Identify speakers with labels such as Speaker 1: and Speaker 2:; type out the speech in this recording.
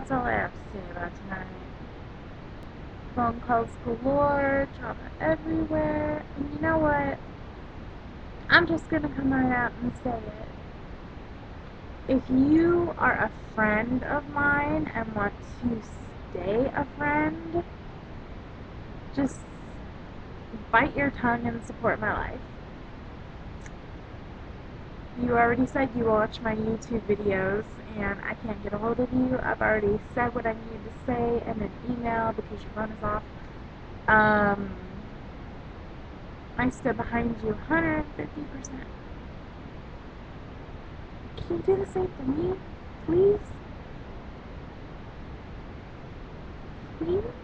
Speaker 1: that's all I have to say about tonight. Phone calls galore, drama everywhere, and you know what? I'm just gonna come right out and say it. If you are a friend of mine and want to stay a friend, just bite your tongue and support my life. You already said you watch my YouTube videos and I can't get a hold of you. I've already said what I needed to say in an email because your phone is off. I stood behind you 150%. Can you do the same for me? Please? Please?